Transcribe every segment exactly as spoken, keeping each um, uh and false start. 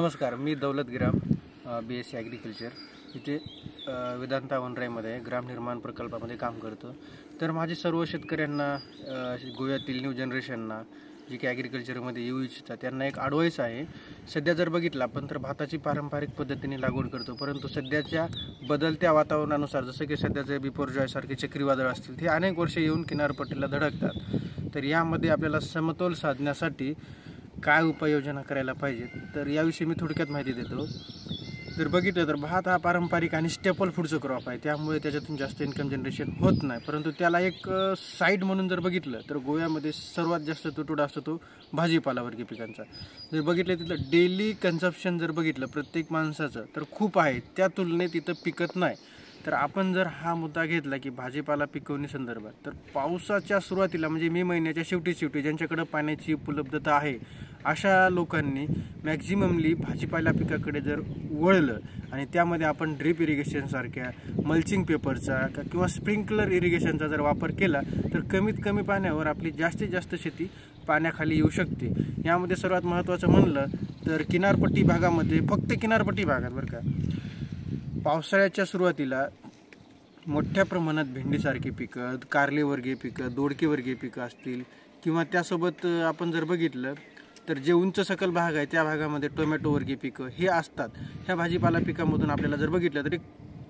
नमस्कार, मी Daulat Giram, B S C agriculture इथे वेदांता वनराईमध्ये ग्राम निर्माण प्रकल्पामध्ये काम करतो। तर माझे सर्व शेतकऱ्यांना, गोव्यातील न्यू जनरेशनना जी की ॲग्रिकल्चरमध्ये येऊ इच्छितात त्यांना एक ॲडवाईस आहे। सध्या जर बघितलं आपण तर भाताची पारंपरिक पद्धतीने लागवड करतो, परंतु सध्याच्या बदलत्या वातावरणानुसार जसं की सध्याचे बिपरजॉयसारखे चक्रीवादळ असतील ते अनेक वर्षे येऊन किनारपट्टीला धडकतात। तर यामध्ये आपल्याला समतोल साधण्यासाठी काय उपाययोजना करायला पाहिजे, तर याविषयी मी थोडक्यात माहिती देतो। जर बघितलं तर भात हा पारंपरिक आणि स्टेपल फूडचं क्रॉप आहे, त्यामुळे त्याच्यातून जास्त इन्कम जनरेशन होत नाही। परंतु त्याला एक साईड म्हणून जर बघितलं तर गोव्यामध्ये सर्वात जास्त तुटवडा असतो तो भाजीपाला वर्गीय पिकांचा। जर बघितलं तिथलं डेली कन्झम्पशन जर बघितलं प्रत्येक माणसाचं तर खूप आहे, त्या तुलनेत इथं पिकत नाही। तर आपण जर हा मुद्दा घेतला की भाजीपाला पिकवणी संदर्भात, तर पावसाच्या सुरुवातीला म्हणजे मे महिन्याच्या शेवटी शेवटी ज्यांच्याकडे पाण्याची उपलब्धता आहे अशा लोकांनी मॅक्झिममली भाजीपाला पिकाकडे जर वळलं आणि त्यामध्ये आपण ड्रीप इरिगेशनसारख्या मल्चिंग पेपरचा किंवा स्प्रिंकलर इरिगेशनचा जर वापर केला तर कमीत कमी पाण्यावर आपली जास्तीत जास्त शेती पाण्याखाली येऊ शकते। यामध्ये सर्वात महत्त्वाचं म्हणलं तर किनारपट्टी भागामध्ये, फक्त किनारपट्टी भागात बरं का, पावसाळ्याच्या सुरुवातीला मोठ्या प्रमाणात भेंडीसारखी पिकं, कारलेवर्गीय पिकं, दोडकेवर्गीय पिकं असतील किंवा त्यासोबत आपण जर बघितलं तर जे उंच सकल भाग आहे त्या भागामध्ये टोमॅटोवर्गीय पिकं हे असतात। ह्या भाजीपाला पिकांमधून आपल्याला जर बघितलं तरी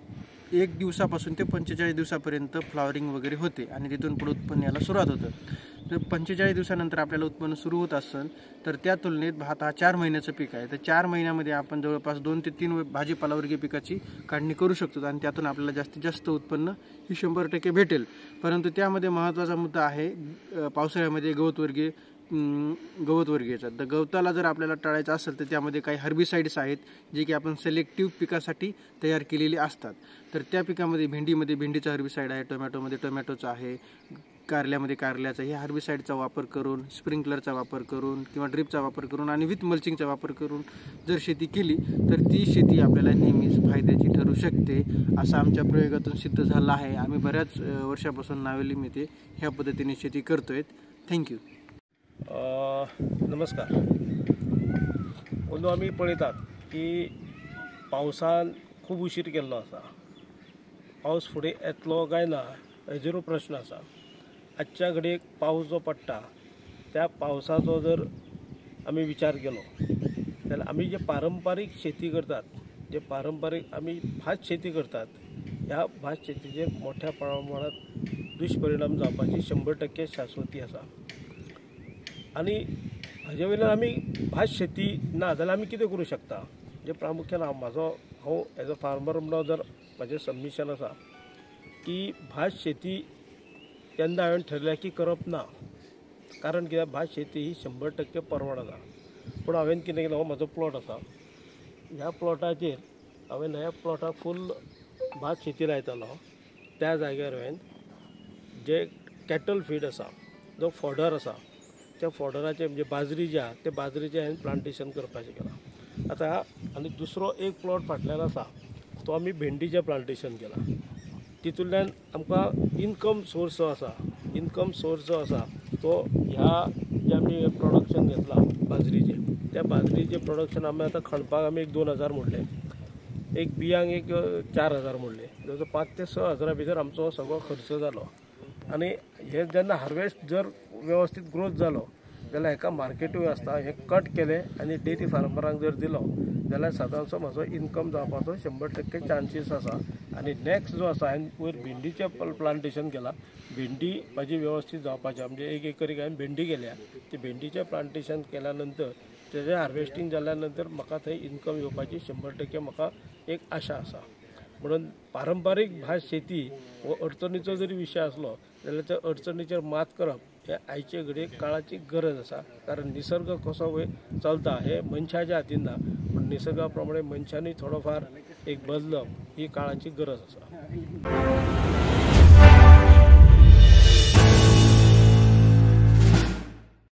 एक दिवसापासून ते पंचेचाळीस दिवसापर्यंत फ्लॉवरिंग वगैरे होते आणि तिथून पुढे उत्पन्न यायला सुरुवात होतं। तर पंचेचाळीस दिवसानंतर आपल्याला उत्पन्न सुरू होत असेल तर त्या तुलनेत भात हा चार महिन्याचं पीक आहे। तर चार महिन्यामध्ये आपण जवळपास दोन ते तीन भाजीपाला वर्गीय पिकाची काढणी करू शकतो आणि त्यातून आपल्याला जास्तीत जास्त उत्पन्न ही शंभर टक्के भेटेल। परंतु त्यामध्ये महत्त्वाचा मुद्दा आहे पावसाळ्यामध्ये गवतवर्गीय गवतवर्गीयचा। तर गवताला जर आपल्याला टाळायचं असेल तर त्यामध्ये काही हर्बिसाइड्स आहेत जे की आपण सिलेक्टिव्ह पिकासाठी तयार केलेले असतात। तर त्या पिकामध्ये भेंडीमध्ये भेंडीचा हर्बिसाइड आहे, टोमॅटोमध्ये टोमॅटोचा आहे, कारल्यामध्ये कारल्याचा, ह्या हर्बिसाइडचा वापर करून, स्प्रिंकलरचा वापर करून किंवा ड्रिपचा वापर करून आणि विथ मल्चिंगचा वापर करून जर शेती केली तर ती शेती आपल्याला नेहमीच फायद्याची ठरू शकते, असं आमच्या प्रयोगातून सिद्ध झालं आहे। आम्ही बऱ्याच वर्षापासून नावेलीमध्ये ह्या पद्धतीने शेती करतोय। थँक्यू। नमस्कार। अंदू आमी पळयतात की पावसान खूब उशीर केल्लो आसा, पावस फुडें येतलो काय ना हेजेरूय प्रश्न आसा। आजच्या घडयेक पावस जो पडटा त्या पावसाचो जर आमी विचार केलो जाल्यार आमी जे पारंपारीक शेती करतात, जे पारंपारीक आमी भात शेती करतात, ह्या भात शेतीचेर मोठ्या प्रमाणात दुश्परिणाम जावपाची शंभर टक्के शाश्वती आसा। आणि हाजे वयल्यान आमी भात शेती ना जाल्यार आमी कितें करूं शकता, जे प्रामुख्यान हांव म्हाजो हांव एज अ फार्मर म्हणून जर म्हाजें सबमिशन आसा की भात शेती तेन्ना हांवें ठरल्या की करप ना, कारण कित्याक भात शेती ही शंभर टक्के परवडना। पूण हांवें कितें केलें, हो म्हाजो प्लॉट आसा, ह्या प्लॉटाचेर हांवें ह्या प्लॉटाक फूल भात शेती लायतालो। त्या जाग्यार हांवें जे कॅटल फीड आसा, जो फॉडर आसा, त्या फॉडराचे म्हणजे बाजरी जी आहा त्या बाजरीचें हांवें प्लांटेशन करपाचें केलां। आतां आनी दुसरो एक प्लॉट फाटल्यान आसा तो आमी भेंडीचें प्लांटेशन केलां। तितूंतल्यान आमकां इनकम सोर्स जो आसा इनकम सोर्स जो आसा तो ह्या जे आमी प्रोडक्शन घेतलां बाजरीचें, त्या बाजरीचें प्रोडक्शन आमी आतां खणपाक आमी एक दोन हजार मोडले, एक बियांक एक चार हजार मोडले, जवळ पांच ते स हजारा भितर आमचो सगळो खर्च जालो। आनी हे जेन्ना हार्वेस्ट जर व्यवस्थित ग्रोथ जालो जाल्यार हेका मार्केटूय आसता, हे कट केले आनी डेरी फार्मरांक जर दिलो जाल्यार सादारणसो म्हजो इनकम जावपाचो शंभर टक्के चान्सीस आसा। आनी नेक्स्ट जो आसा हांवें वयर भेंडीचें प्लांटेशन केलां, भेंडी म्हाजी व्यवस्थित जावपाचें, म्हणजे एक एकरीक हांवें भेंडी केल्या, ती भेंडीचें प्लांटेशन केल्या नंतर तेजें हार्वेस्टिंग जाल्या नंतर म्हाका थंय इनकम येवपाची शंभर टक्के म्हाका एक आशा आसा। म्हणून पारंपारीक भात शेती हो अडचणीचो जरी विशय आसलो जाल्यार त्या अडचणीचेर मात करप हे आयचे घडयेक काळाची गरज आसा। कारण निसर्ग कसो वय चलता हे मनशाच्या हातीन ना, पण निसर्गा प्रमाणे मनशांनी थोडोफार एक बदलप ही काळाची गरज आसा।